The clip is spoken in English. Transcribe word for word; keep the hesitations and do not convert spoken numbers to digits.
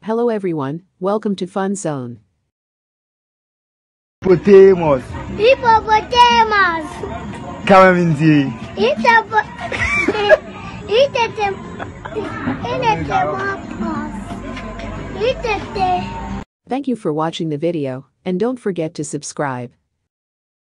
Hello everyone, welcome to Fun Zone. Hippopotamus. Hippopotamus. Kamaminzi. Hippopotamus. Hippopotamus. Thank you for watching the video, and don't forget to subscribe.